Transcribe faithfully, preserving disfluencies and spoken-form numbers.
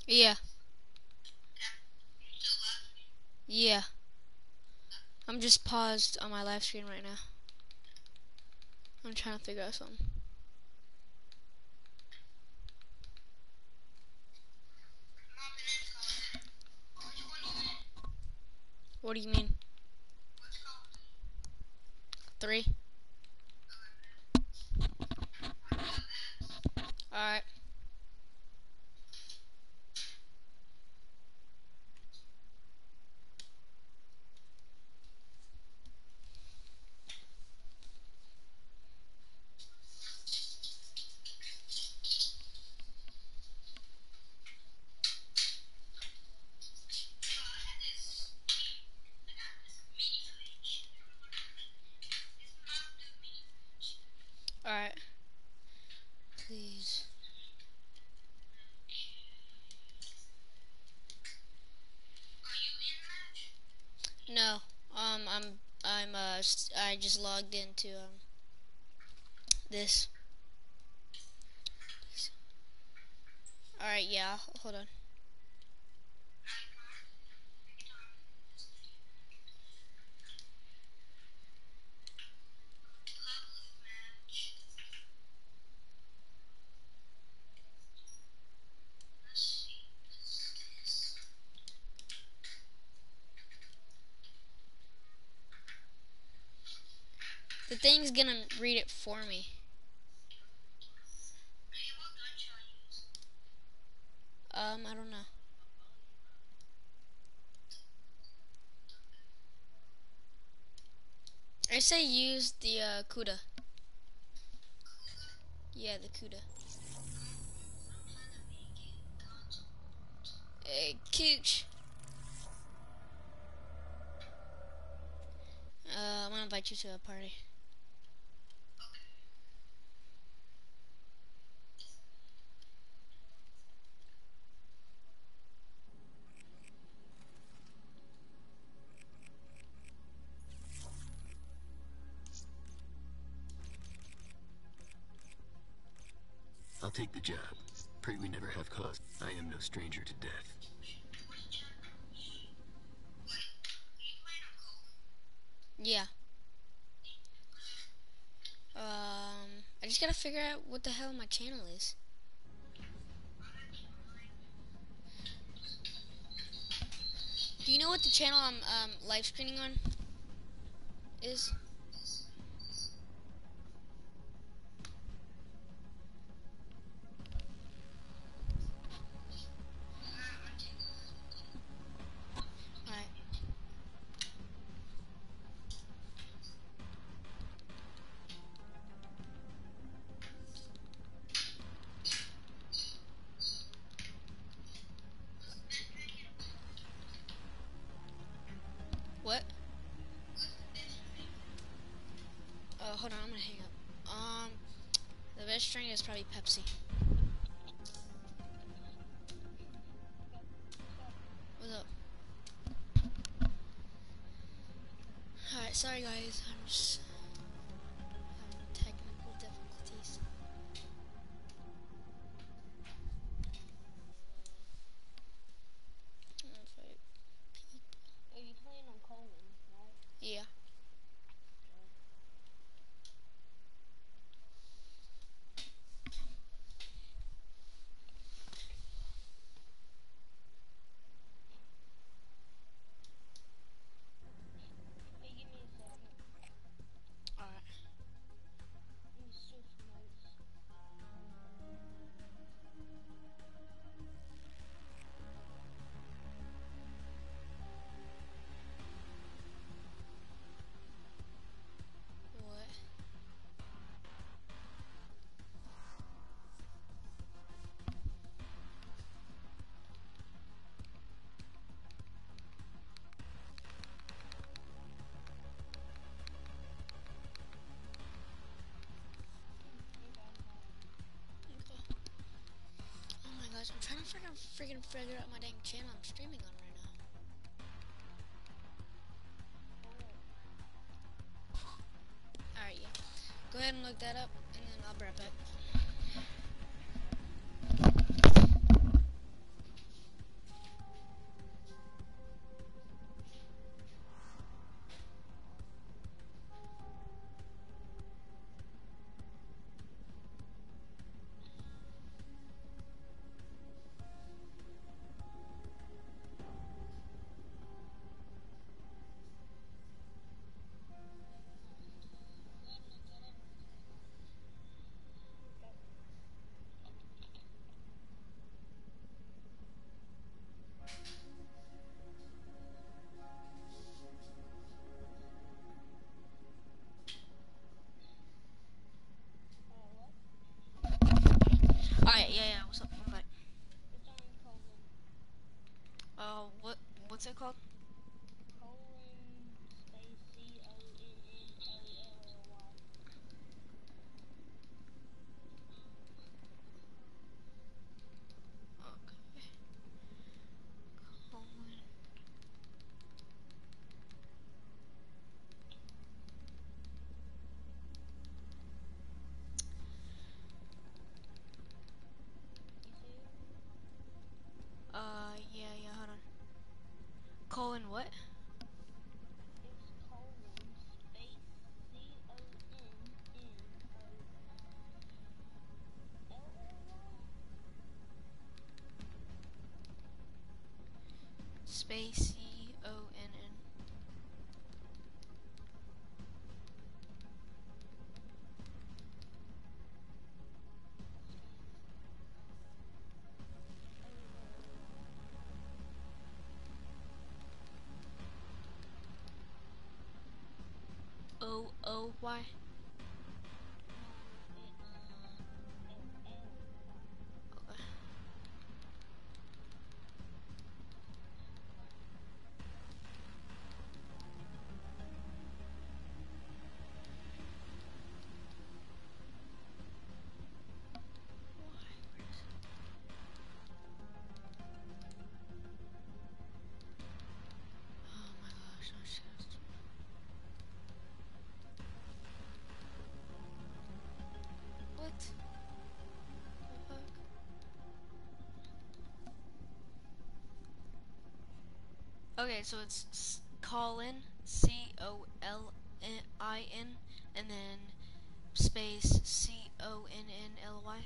Yeah, yeah. I'm just paused on my live screen right now. I'm trying to figure out something. What do you mean? Three? Alright. Alright. Please. No. Um, I'm, I'm, uh, I just logged into, um, this. Alright, yeah, hold on. The thing's gonna read it for me. Um, I don't know. I say use the, uh, CUDA. Yeah, the CUDA. Hey, Cooch. Uh, I'm gonna invite you to a party. I'll take the job. Pray we never have cause. I am no stranger to death. Yeah. Um, I just gotta figure out what the hell my channel is. Do you know what the channel I'm um, live streaming on is? Alright. What? Oh, hold on, I'm gonna hang up. Um, the best drink is probably Pepsi. What's up? Alright, sorry guys, I'm just having technical difficulties. Invite people. Are you playing on Coleman, right? Yeah. Hey, give me a second. Alright. Let me switch notes. What? Okay. Oh my gosh, I'm trying to freaking freaking figure out my dang channel I'm streaming on right now. Alright, yeah. Go ahead and look that up, and then I'll be right back. Alright, yeah, yeah. What's up? I'm back. It's on colon. Uh, what? What's it called? Colon space C O N N O L L Y. Okay. Colon. You see it? Uh, yeah, yeah. Hold on. Colon what? It's colon space C O N N O L L Y. Space C O N N. O O Y. Okay. Oh my gosh, no shit. What? The fuck? Okay, so it's s- Colin, C O L I N, and then space C O N N L Y.